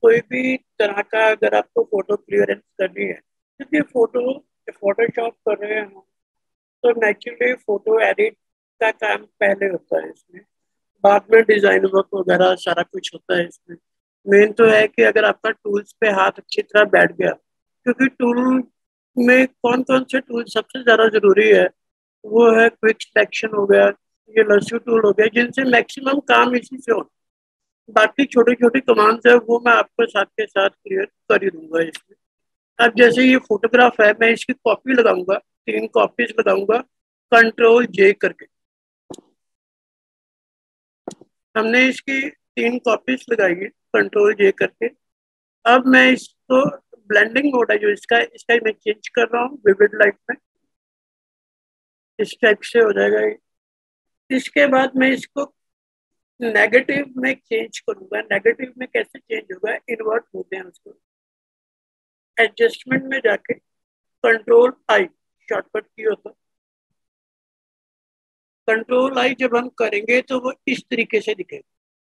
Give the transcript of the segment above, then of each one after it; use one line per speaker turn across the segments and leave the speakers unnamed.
कोई भी तरह का अगर आपको फोटो क्लियरेंस करनी है, क्योंकि फोटोशॉप कर रहे हैं हम, तो नेचुरली फोटो एडिट का काम पहले होता है इसमें, बाद में डिजाइन वर्क वगैरह सारा कुछ होता है इसमें। मेन तो है कि अगर आपका टूल्स पे हाथ अच्छी तरह बैठ गया, क्योंकि टूल में कौन कौन से टूल सबसे ज्यादा जरूरी है, वो है क्विक सिलेक्शन हो गया, ये लस्यू टूल हो गया, जिनसे मैक्सिमम काम इसी से हो। बाकी छोटी छोटी कमांड्स है वो मैं आपको साथ के साथ क्लियर कर ही दूंगा इसमें। अब जैसे ये फोटोग्राफ है, मैं इसकी कॉपी लगाऊंगा, 3 कॉपीज लगाऊंगा, कंट्रोल J करके। हमने इसकी 3 कॉपीज लगाई है, कंट्रोल J करके। अब मैं इसको ब्लेंडिंग मोड है जो इसका इसका मैं चेंज कर रहा हूँ विविड लाइट में। इस टाइप से हो जाएगा ये। इसके बाद मैं इसको नेगेटिव में चेंज करूंगा। नेगेटिव में कैसे चेंज होगा, इन्वर्ट होते हैं उसको। एडजस्टमेंट में जाके कंट्रोल I शॉर्टकट की होता है। कंट्रोल I जब हम करेंगे तो वो इस तरीके से दिखेगा।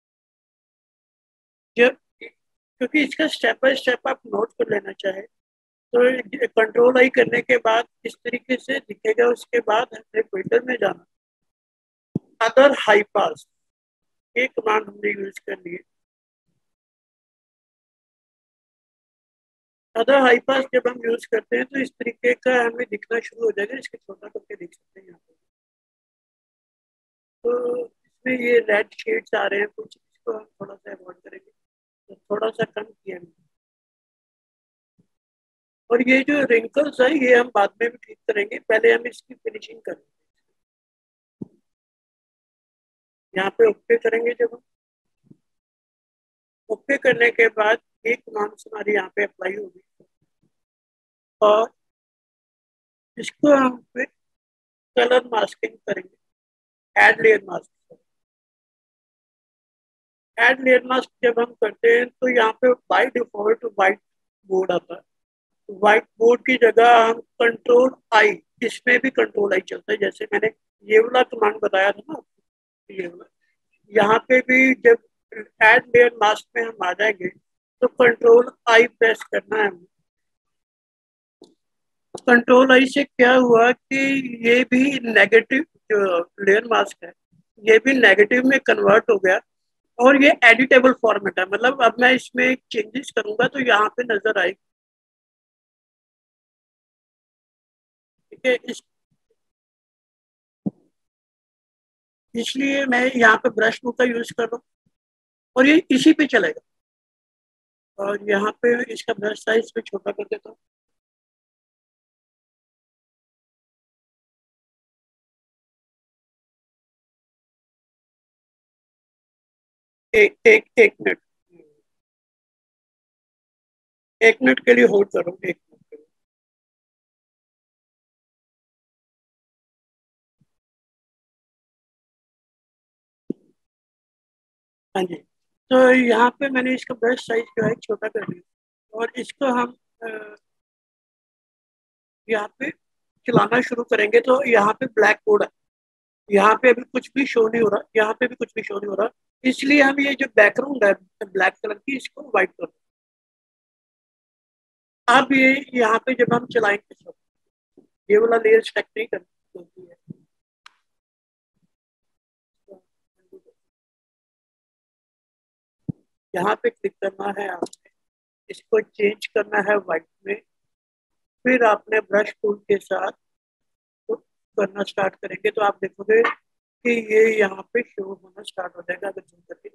जब क्योंकि इसका स्टेप बाय स्टेप आप नोट कर लेना चाहे, तो कंट्रोल I करने के बाद इस तरीके से दिखेगा। उसके बाद हमने फिल्टर में जाना, अदर हाई पास, एक कमांड हमने यूज कर ली है। अदर हाई पास जब हम यूज करते हैं तो इस तरीके का हमें दिखना शुरू हो जाएगा। इसके छोटा करके देख सकते हैं यहाँ पे। तो इसमें ये रेड शेड्स आ रहे हैं कुछ, इसको हम थोड़ा सा अवॉइड करेंगे, तो थोड़ा सा कम किया हमने। और ये जो रिंकल्स है ये हम बाद में भी ठीक करेंगे, पहले हम इसकी फिनिशिंग करेंगे। यहाँ पे ओके करेंगे जब हम, ओके करने के बाद एक कमांड हमारी यहाँ पे अप्लाई होगी, और इसको हम फिर कलर मास्किंग करेंगे, add layer mask. Add layer mask जब हम करते हैं तो यहाँ पे बाय डिफॉल्ट व्हाइट बोर्ड आता है। व्हाइट बोर्ड की जगह हम कंट्रोल I, इसमें भी कंट्रोल I चलता है, जैसे मैंने ये वाला कमांड बताया था ना, ये वाला। यहाँ पे भी जब ऐड लेयर मास्क में हम आ जाएंगे तो कंट्रोल I प्रेस करना है। कंट्रोल I से क्या हुआ कि ये भी नेगेटिव, जो लेयर मास्क है ये भी नेगेटिव में कन्वर्ट हो गया, और ये एडिटेबल फॉर्मेट है। मतलब अब मैं इसमें चेंजेस करूंगा तो यहाँ पे नजर आएगी। ठीक है, इसलिए मैं यहाँ पे ब्रश टूल का यूज कर रहा हूँ, और ये इसी पे चलेगा। और यहाँ पे इसका ब्रश साइज पे छोटा कर देता हूँ। एक मिनट, 1 मिनट के लिए होल्ड कर रहा हूँ, 1 मिनट के लिए। हाँ जी। तो यहाँ पे मैंने इसका ब्रश साइज जो है छोटा कर दिया, और इसको हम यहाँ पे चलाना शुरू करेंगे तो यहाँ पे ब्लैक बोर्ड है। यहाँ पे अभी कुछ भी शो नहीं हो रहा, यहाँ पे भी कुछ भी शो नहीं हो रहा। इसलिए हम ये जो बैकग्राउंड है ब्लैक कलर की, इसको व्हाइट कर दें। अब ये यहाँ पे जब हम चलाएंगे सब, ये वाला लेयर सेलेक्ट नहीं करती है। यहाँ पे क्लिक करना है आपने, इसको चेंज करना है व्हाइट में। फिर आपने ब्रश टूल के साथ करना स्टार्ट करेंगे तो आप देखोगे कि ये यहाँ पे शो होना स्टार्ट हो जाएगा अगर जूम करके।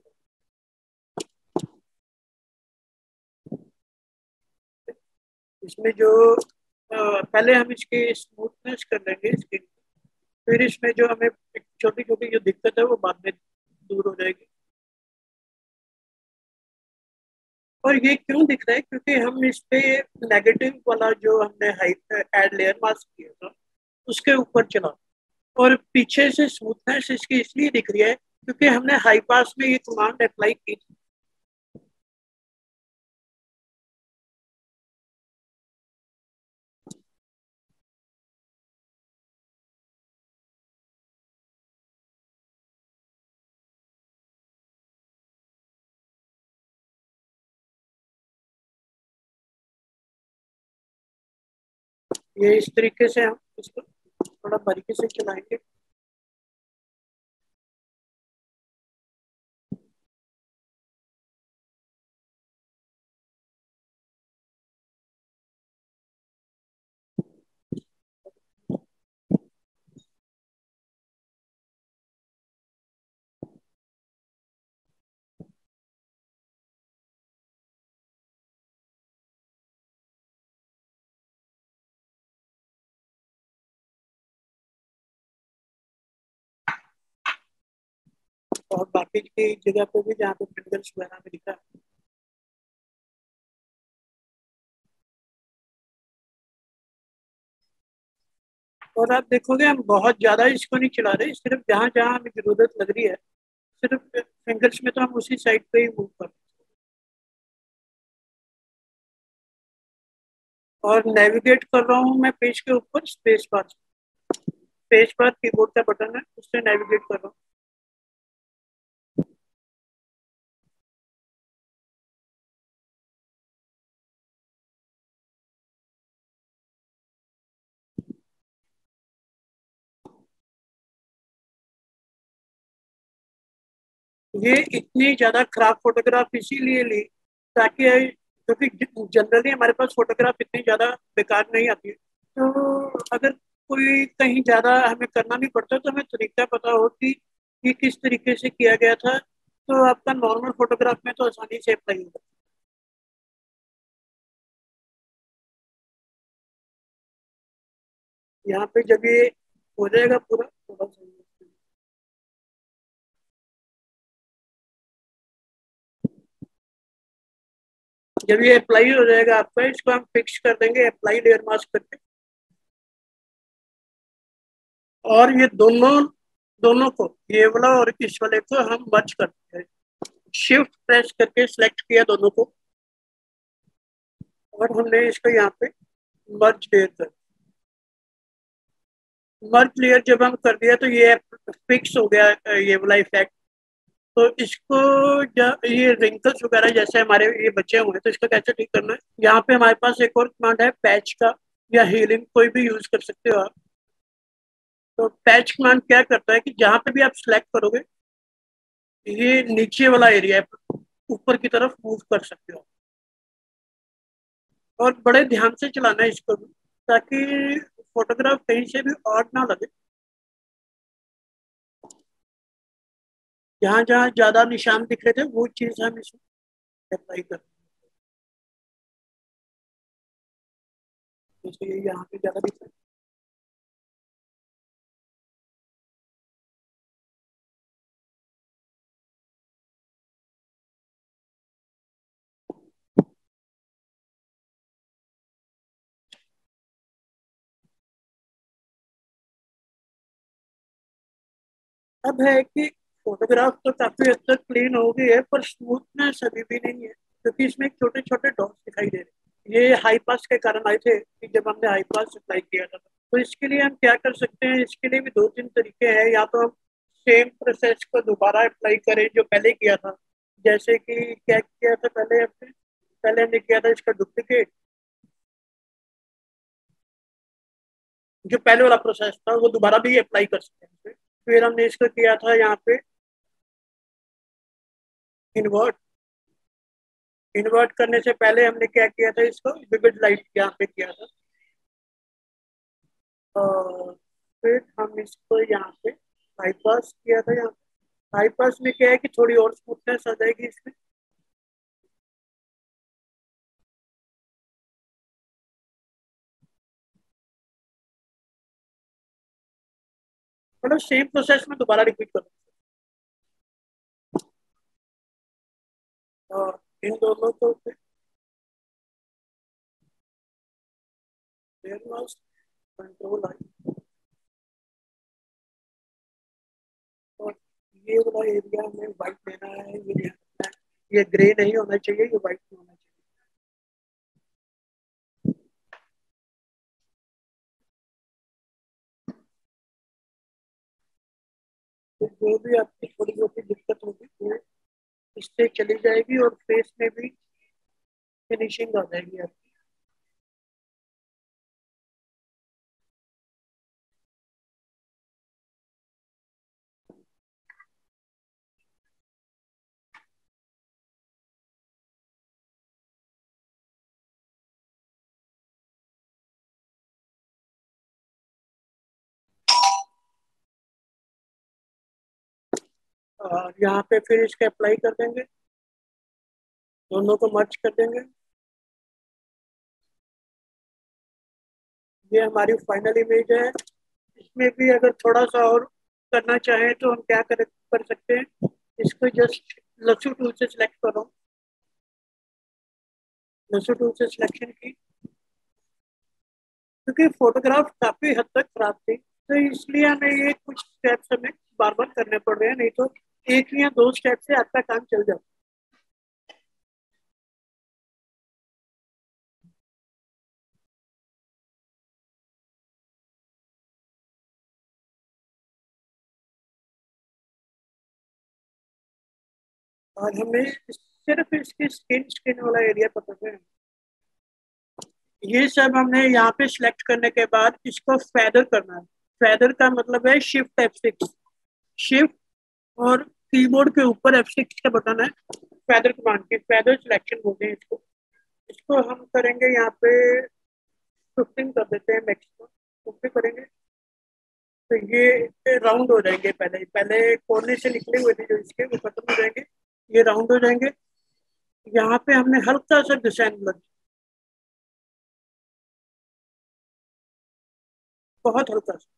इसमें जो पहले हम इसकी स्मूथनेस कर लेंगे इसकी, फिर इसमें जो हमें छोटी छोटी जो दिक्कत है वो बाद में दूर हो जाएगी। और ये क्यों दिख रहा है, क्योंकि हम इस पे नेगेटिव वाला जो हमने हाइट एड लेयर मास्क किया था उसके ऊपर चला, और पीछे से स्मूथनेस इसकी इसलिए दिख रही है क्योंकि हमने हाई पास में ये कमांड अप्लाई की थी। ये इस तरीके से हम इसको थोड़ा बारीकी से चलाएंगे। और बाकी की जगह पे भी जहाँ पे फिंगर्स वगैरह में दिखा है। और आप देखोगे हम बहुत ज्यादा इसको नहीं चला रहे, सिर्फ जहाँ जहाँ हमें जरूरत लग रही है, सिर्फ फिंगर्स में तो हम उसी साइड पे ही मूव कर। और नेविगेट कर रहा हूँ मैं पेज के ऊपर space bar. Space bar keyboard का बटन है, उससे नेविगेट कर रहा हूँ। ये इतनी ज्यादा खराब फोटोग्राफ इसीलिए ली ताकि, क्योंकि जनरली हमारे पास फोटोग्राफ इतनी ज्यादा बेकार नहीं आती है। तो अगर कोई कहीं ज्यादा हमें करना नहीं पड़ता तो हमें तरीका पता हो कि ये किस तरीके से किया गया था, तो आपका नॉर्मल फोटोग्राफ में तो आसानी से अप्लाई होगा। यहाँ पे जब ये हो जाएगा पूरा थोड़ा सा, जब ये अप्लाई हो जाएगा आपका, इसको हम फिक्स कर देंगे अप्लाई लेयर मास्क करके। और ये दोनों दोनों को, ये वाला और इस वाले को हम मर्ज करते हैं। शिफ्ट प्रेस करके सिलेक्ट किया दोनों को, और हमने इसको यहाँ पे मर्ज लेयर कर, मर्ज लेयर जब हम कर दिया तो ये फिक्स हो गया ये वाला इफेक्ट। तो इसको ये रिंकल्स वगैरह जैसे हमारे ये बचे हुए हैं, तो इसको कैसे ठीक करना है, यहाँ पे हमारे पास एक और कमांड है पैच का, या हीलिंग, कोई भी यूज कर सकते हो आप। तो पैच कमांड क्या करता है कि जहाँ पे भी आप सिलेक्ट करोगे, ये नीचे वाला एरिया है, ऊपर की तरफ मूव कर सकते हो। और बड़े ध्यान से चलाना है इसको भी, ताकि फोटोग्राफ कहीं से भी ऑड ना लगे। जहाँ जहाँ ज्यादा निशान दिख रहे थे वो चीज हम इसमें अप्लाई कर, जैसे ये यहाँ पे ज्यादा दिख रहा है। अब है कि फोटोग्राफ तो काफी हद तक क्लीन हो गई है, पर स्मूथनेस अभी भी नहीं है, क्योंकि इसमें छोटे छोटे डॉट्स दिखाई दे रहे हैं। ये हाई पास के कारण आए थे कि जब हमने हाई पास अप्लाई किया था। तो इसके लिए हम क्या कर सकते हैं, इसके लिए भी दो तीन तरीके हैं। या तो हम सेम प्रोसेस को दोबारा अप्लाई करें जो पहले किया था। जैसे कि क्या किया था पहले हमने, पहले हमने किया था इसका डुप्लीकेट, जो पहले वाला प्रोसेस था वो दोबारा भी अप्लाई कर सकते हैं। फिर हमने इसको किया था यहाँ पे इन्वर्ट। इन्वर्ट करने से पहले हमने क्या किया था, इसको विविड लाइट यहाँ पे किया था। और फिर हम इसको यहाँ पे हाई पास किया था। यहाँ हाई पास में क्या है कि थोड़ी और स्मूथनेस आ जाएगी इसमें। मतलब सेम प्रोसेस में दोबारा रिपीट करो। और इन दोनों को फिर माउस कंट्रोल आई, और ये वाला एरिया हमें व्हाइट लेना है, ये ध्यान रखना है। ये ग्रे नहीं होना चाहिए, ये व्हाइट नहीं होना चाहिए। तो जो भी आपकी थोड़ी बहुत दिक्कत होगी वो इससे चली जाएगी, और फेस में भी फिनिशिंग आ जाएगी आपकी। और यहाँ पे फिर इसके अप्लाई कर देंगे, दोनों को मर्ज कर देंगे। ये हमारी फाइनल इमेज है। इसमें भी अगर थोड़ा सा और करना चाहें तो हम क्या कर सकते हैं, इसको जस्ट लसू टूल से सिलेक्ट करो, लसू टूल से सिलेक्शन की, क्योंकि फोटोग्राफ काफी हद तक खराब थी, तो इसलिए हमें ये कुछ स्टेप्स हमें बार बार करने पड़ रहे हैं, नहीं तो एक या दो स्टेप से आपका काम चल जाता। और हमें सिर्फ इसकी स्किन स्किन वाला एरिया पता है। ये सब हमने यहाँ पे सिलेक्ट करने के बाद इसको फेदर करना है। फेदर का मतलब है शिफ्ट F6, शिफ्ट और कीबोर्ड के ऊपर F6 का बटन है, फेदर कमांड की, फेदर सिलेक्शन बोलते हैं इसको। इसको हम करेंगे यहाँ पे 15 कर देते हैं मैक्सिमम, 50 करेंगे तो ये राउंड हो जाएंगे। पहले पहले कोने से निकले हुए थे जो इसके, वो खत्म हो जाएंगे, ये राउंड हो जाएंगे। यहाँ पे हमने हल्का सा डिजाइन लग, बहुत हल्का सा,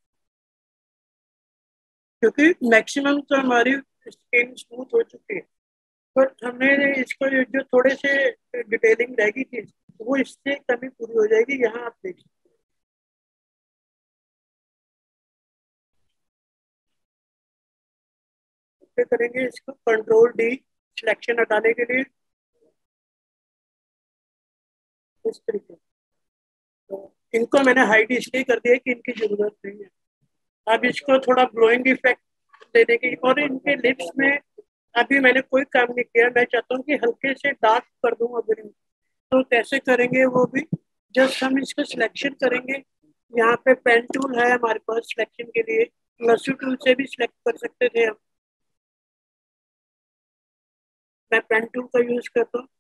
क्योंकि मैक्सिमम तो हमारी स्किन स्मूथ हो चुकी है, पर हमने इसको जो थोड़े से डिटेलिंग रहेगी थी, वो इससे कमी पूरी हो जाएगी। यहाँ आप देखिए, क्या करेंगे, इसको कंट्रोल D सिलेक्शन हटाने के लिए, इस तरीके से। तो इनको मैंने हाइड इसलिए कर दिया कि इनकी जरूरत नहीं है। अब इसको थोड़ा ग्लोइंग इफेक्ट देने की, और इनके लिप्स में अभी मैंने कोई काम नहीं किया, मैं चाहता हूँ कि हल्के से डार्क कर दूं अगर, तो कैसे करेंगे वो भी, जस्ट हम इसको सिलेक्शन करेंगे। यहाँ पे पेन टूल है हमारे पास सिलेक्शन के लिए, लस्सी टूल से भी सिलेक्ट कर सकते थे हम, मैं पेन टूल का यूज करता हूँ।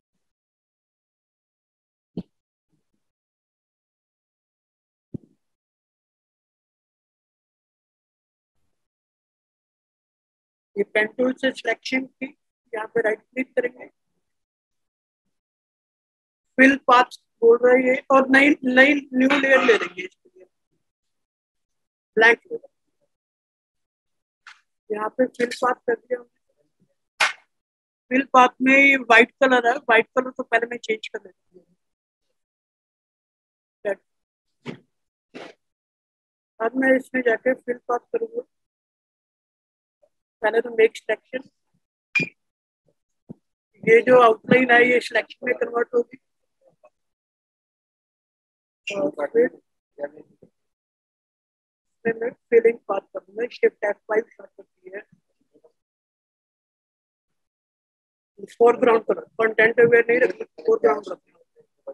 ये पेन टूल से सिलेक्शन की, यहाँ पे राइट क्लिक करेंगे, फिल पाथ बोल रहा है ये, और नई नई न्यू लेयर ले लेंगे इसके लिए, ब्लैंक लेयर। यहाँ पे फिल पाथ कर दिया हमने। फिल पाथ में व्हाइट कलर है, व्हाइट कलर तो पहले मैं चेंज कर देता हूँ। अब मैं इसमें जाके फिल पाथ करूंगा, पहले तो मेक सिलेक्शन, ये जो आउटलाइन है ये सिलेक्शन में कन्वर्ट होगी, और फिर मैं फिलिंग पाथ करूंगा, शिफ्ट F5 शॉर्ट करती है, फोरग्राउंड कलर, कंटेंट अवेयर नहीं रखना, फोरग्राउंड रखना।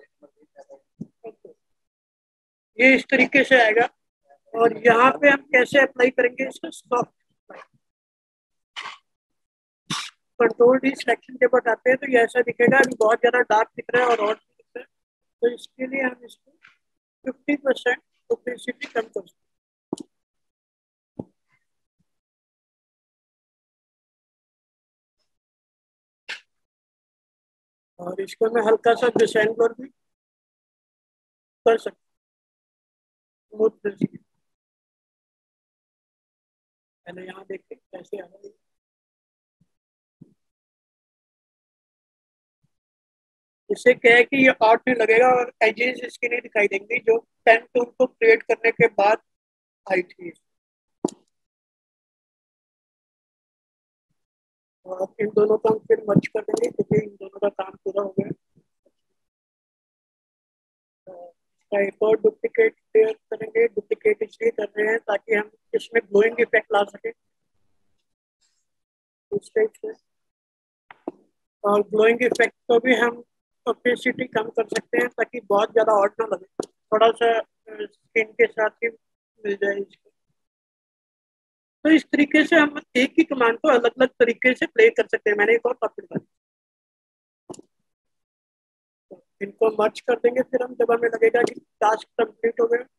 ये इस तरीके से आएगा। और यहाँ पे हम कैसे अप्लाई करेंगे इसको, सॉफ्ट कंट्रोल D सिलेक्शन के बाद आते हैं तो ये ऐसा दिखेगा, अभी बहुत ज्यादा डार्क दिख रहा है और दिख रहा है, तो इसके लिए हम इसको 50% ओपेसिटी कम कर सकते हैं, और इसको मैं हल्का सा डिसेंड पर भी कर सकता हूँ। पहले यहाँ देखते कैसे आ रहा है। इससे क्या है कि ये आउट नहीं लगेगा और एजेस इसकी नहीं दिखाई देंगी जो पेन टूल को क्रिएट करने के बाद आई थी। और इन दोनों को हम फिर मर्ज कर देंगे क्योंकि इन दोनों का काम पूरा हो गया। तो इसका एक और डुप्लीकेट क्लियर करेंगे, डुप्लीकेट इसलिए कर रहे हैं ताकि हम इसमें ग्लोइंग इफेक्ट ला सके उस टाइप से। और ग्लोइंग इफेक्ट को भी हम ओपेसिटी कम कर सकते हैं ताकि बहुत ज़्यादा हॉट ना लगे, थोड़ा सा स्किन के साथ ही मिल जाए इसको। तो इस तरीके से हम एक ही कमांड को अलग अलग तरीके से प्ले कर सकते हैं। मैंने एक और टॉपिक बताया, इनको मर्ज कर देंगे फिर हम, जब हमें लगेगा कि टास्क कंप्लीट हो गया।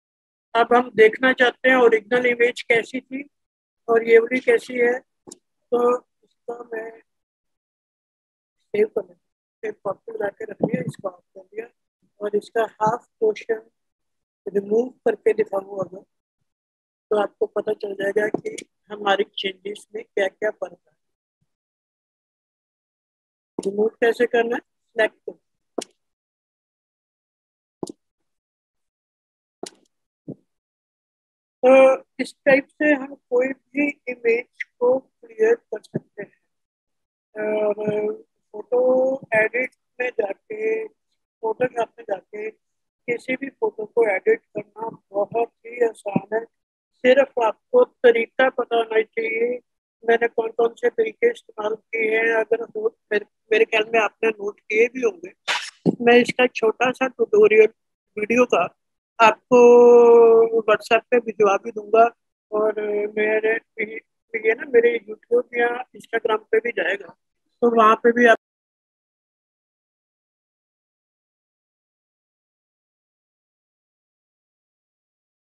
अब हम देखना चाहते हैं ओरिजिनल इमेज कैसी थी और ये वाली कैसी है, तो इसका मैं सेव कर लेता हूँ, एक कॉपी लगा के रख लिया, इसको ऑफ कर दिया और इसका हाफ पोर्शन रिमूव करके दिखाऊँ अगर, तो आपको पता चल जाएगा कि हमारी चेंजेस में क्या क्या फर्क है। रिमूव कैसे करना है, सिलेक्ट करो। तो इस टाइप से हम कोई भी इमेज को क्लियर कर सकते हैं। और फोटो एडिट में जाके, फोटोशॉप में जाके किसी भी फोटो को एडिट करना बहुत ही आसान है। सिर्फ आपको तरीका पता होना चाहिए। मैंने कौन कौन से तरीके इस्तेमाल किए हैं, अगर हो मेरे ख्याल में आपने नोट किए भी होंगे। मैं इसका छोटा सा ट्यूटोरियल वीडियो का आपको व्हाट्सएप पे भिजवा भी दूंगा। और मेरे ये ना मेरे यूट्यूब या इंस्टाग्राम पे भी जाएगा, तो वहाँ पे भी आप